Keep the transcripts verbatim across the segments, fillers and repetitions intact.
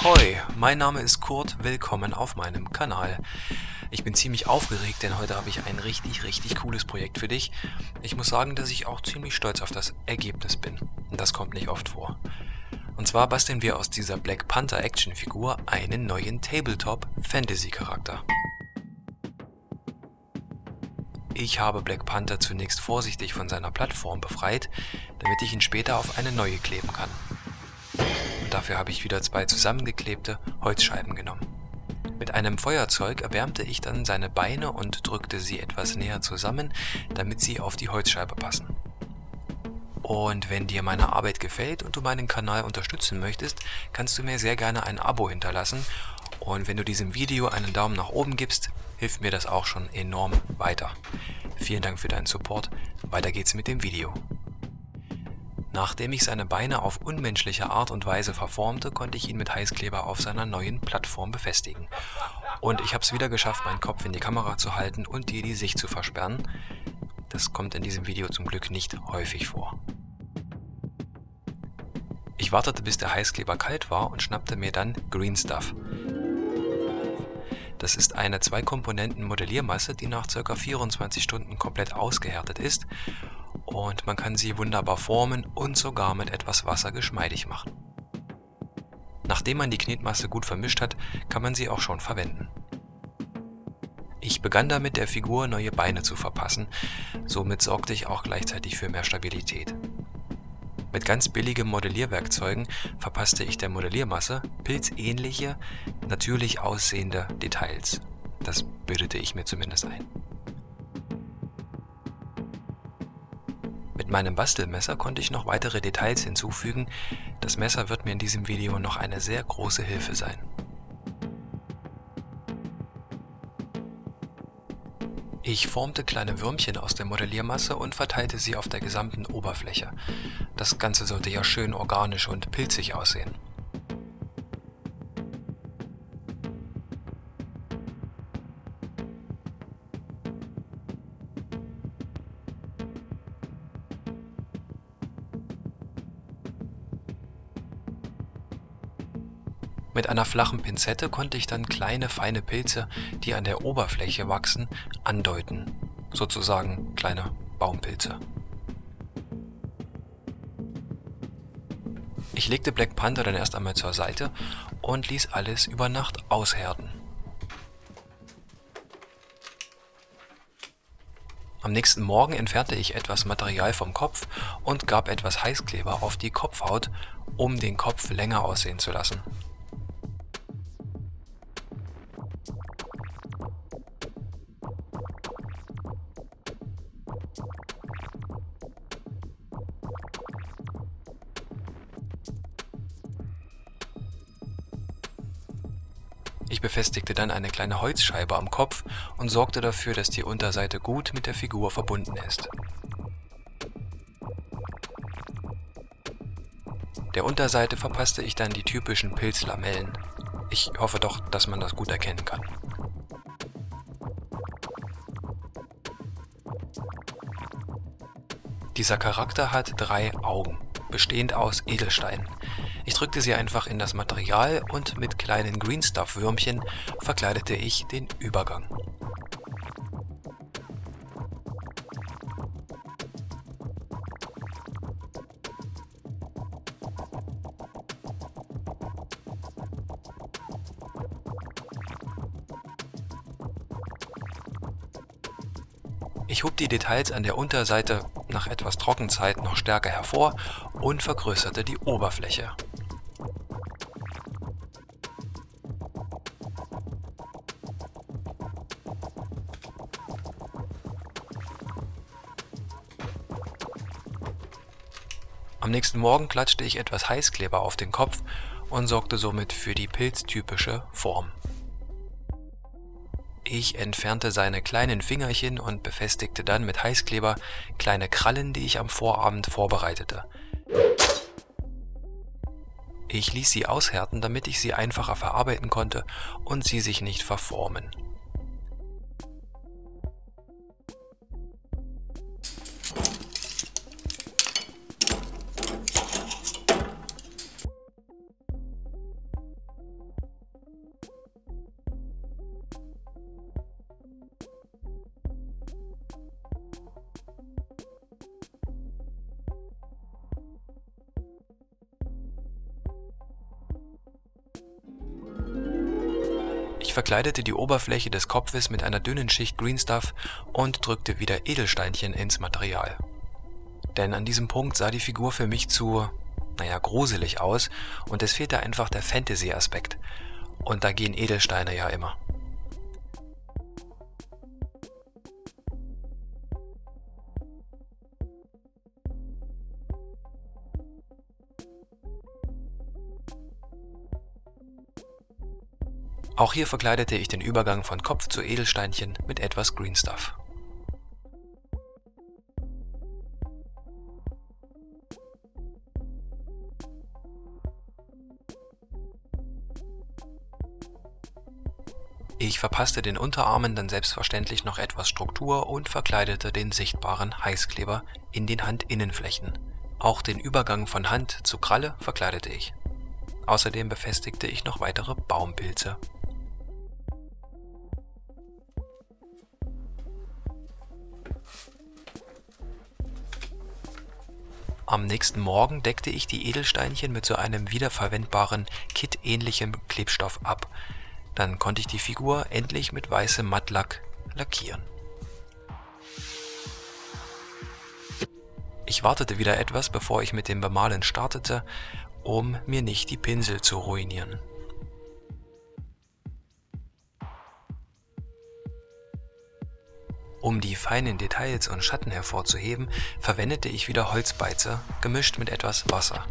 Ahoi, mein Name ist Kurt, willkommen auf meinem Kanal. Ich bin ziemlich aufgeregt, denn heute habe ich ein richtig, richtig cooles Projekt für dich. Ich muss sagen, dass ich auch ziemlich stolz auf das Ergebnis bin. Und das kommt nicht oft vor. Und zwar basteln wir aus dieser Black Panther Actionfigur einen neuen Tabletop-Fantasy-Charakter. Ich habe Black Panther zunächst vorsichtig von seiner Plattform befreit, damit ich ihn später auf eine neue kleben kann. Und dafür habe ich wieder zwei zusammengeklebte Holzscheiben genommen. Mit einem Feuerzeug erwärmte ich dann seine Beine und drückte sie etwas näher zusammen, damit sie auf die Holzscheibe passen. Und wenn dir meine Arbeit gefällt und du meinen Kanal unterstützen möchtest, kannst du mir sehr gerne ein Abo hinterlassen. Und wenn du diesem Video einen Daumen nach oben gibst, hilft mir das auch schon enorm weiter. Vielen Dank für deinen Support. Weiter geht's mit dem Video. Nachdem ich seine Beine auf unmenschliche Art und Weise verformte, konnte ich ihn mit Heißkleber auf seiner neuen Plattform befestigen. Und ich habe es wieder geschafft, meinen Kopf in die Kamera zu halten und dir die Sicht zu versperren. Das kommt in diesem Video zum Glück nicht häufig vor. Ich wartete, bis der Heißkleber kalt war und schnappte mir dann Green Stuff. Das ist eine Zwei-Komponenten-Modelliermasse, die nach ca. vierundzwanzig Stunden komplett ausgehärtet ist und man kann sie wunderbar formen und sogar mit etwas Wasser geschmeidig machen. Nachdem man die Knetmasse gut vermischt hat, kann man sie auch schon verwenden. Ich begann damit, der Figur neue Beine zu verpassen, somit sorgte ich auch gleichzeitig für mehr Stabilität. Mit ganz billigen Modellierwerkzeugen verpasste ich der Modelliermasse pilzähnliche, natürlich aussehende Details. Das bildete ich mir zumindest ein. Mit meinem Bastelmesser konnte ich noch weitere Details hinzufügen. Das Messer wird mir in diesem Video noch eine sehr große Hilfe sein. Ich formte kleine Würmchen aus der Modelliermasse und verteilte sie auf der gesamten Oberfläche. Das Ganze sollte ja schön organisch und pilzig aussehen. Mit einer flachen Pinzette konnte ich dann kleine, feine Pilze, die an der Oberfläche wachsen, andeuten. Sozusagen kleine Baumpilze. Ich legte Black Panther dann erst einmal zur Seite und ließ alles über Nacht aushärten. Am nächsten Morgen entfernte ich etwas Material vom Kopf und gab etwas Heißkleber auf die Kopfhaut, um den Kopf länger aussehen zu lassen. Ich befestigte dann eine kleine Holzscheibe am Kopf und sorgte dafür, dass die Unterseite gut mit der Figur verbunden ist. Der Unterseite verpasste ich dann die typischen Pilzlamellen. Ich hoffe doch, dass man das gut erkennen kann. Dieser Charakter hat drei Augen, bestehend aus Edelsteinen. Ich drückte sie einfach in das Material und mit kleinen Green Stuff Würmchen verkleidete ich den Übergang. Ich hob die Details an der Unterseite nach etwas Trockenzeit noch stärker hervor und vergrößerte die Oberfläche. Am nächsten Morgen klatschte ich etwas Heißkleber auf den Kopf und sorgte somit für die pilztypische Form. Ich entfernte seine kleinen Fingerchen und befestigte dann mit Heißkleber kleine Krallen, die ich am Vorabend vorbereitete. Ich ließ sie aushärten, damit ich sie einfacher verarbeiten konnte und sie sich nicht verformen. Ich verkleidete die Oberfläche des Kopfes mit einer dünnen Schicht Green Stuff und drückte wieder Edelsteinchen ins Material. Denn an diesem Punkt sah die Figur für mich zu, naja, gruselig aus und es fehlte einfach der Fantasy-Aspekt. Und da gehen Edelsteine ja immer. Auch hier verkleidete ich den Übergang von Kopf zu Edelsteinchen mit etwas Green Stuff. Ich verpasste den Unterarmen dann selbstverständlich noch etwas Struktur und verkleidete den sichtbaren Heißkleber in den Handinnenflächen. Auch den Übergang von Hand zu Kralle verkleidete ich. Außerdem befestigte ich noch weitere Baumpilze. Am nächsten Morgen deckte ich die Edelsteinchen mit so einem wiederverwendbaren, Kit-ähnlichem Klebstoff ab. Dann konnte ich die Figur endlich mit weißem Mattlack lackieren. Ich wartete wieder etwas, bevor ich mit dem Bemalen startete, um mir nicht die Pinsel zu ruinieren. Um die feinen Details und Schatten hervorzuheben, verwendete ich wieder Holzbeize, gemischt mit etwas Wasser.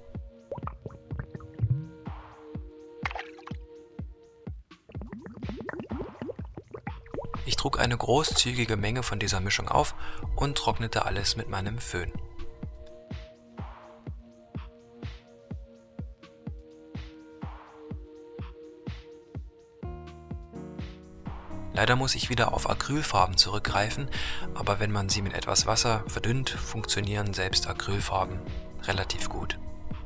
Ich trug eine großzügige Menge von dieser Mischung auf und trocknete alles mit meinem Föhn. Leider muss ich wieder auf Acrylfarben zurückgreifen, aber wenn man sie mit etwas Wasser verdünnt, funktionieren selbst Acrylfarben relativ gut.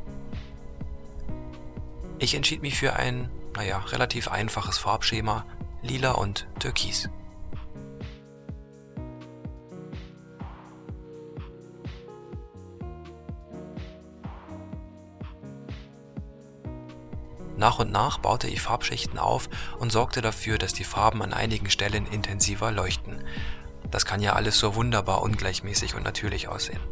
Ich entschied mich für ein, naja, relativ einfaches Farbschema, lila und türkis. Nach und nach baute ich Farbschichten auf und sorgte dafür, dass die Farben an einigen Stellen intensiver leuchten. Das kann ja alles so wunderbar ungleichmäßig und natürlich aussehen.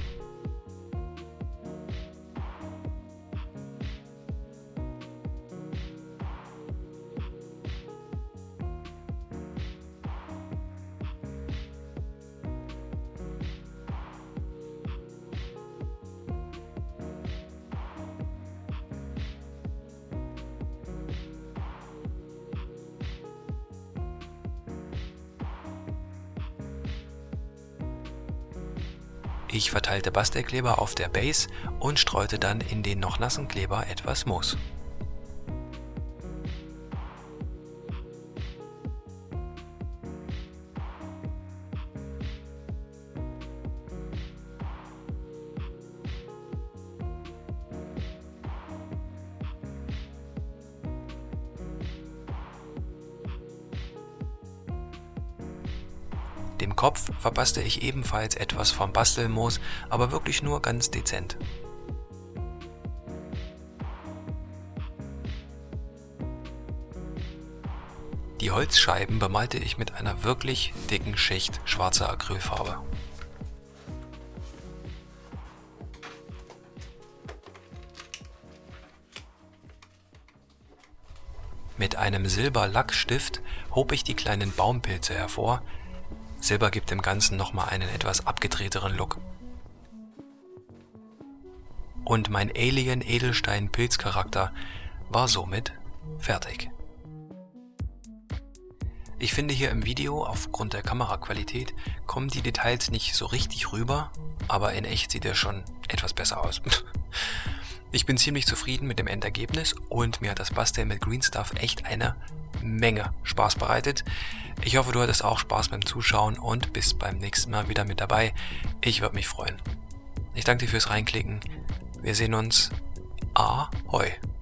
Ich verteilte Bastelkleber auf der Base und streute dann in den noch nassen Kleber etwas Moos. Dem Kopf verpasste ich ebenfalls etwas vom Bastelmoos, aber wirklich nur ganz dezent. Die Holzscheiben bemalte ich mit einer wirklich dicken Schicht schwarzer Acrylfarbe. Mit einem Silberlackstift hob ich die kleinen Baumpilze hervor. Silber gibt dem Ganzen nochmal einen etwas abgedrehteren Look. Und mein Alien-Edelstein-Pilzcharakter war somit fertig. Ich finde, hier im Video, aufgrund der Kameraqualität, kommen die Details nicht so richtig rüber, aber in echt sieht er schon etwas besser aus. Ich bin ziemlich zufrieden mit dem Endergebnis und mir hat das Basteln mit Green Stuff echt eine Menge Spaß bereitet. Ich hoffe, du hattest auch Spaß beim Zuschauen und bist beim nächsten Mal wieder mit dabei. Ich würde mich freuen. Ich danke dir fürs Reinklicken. Wir sehen uns. Ahoi.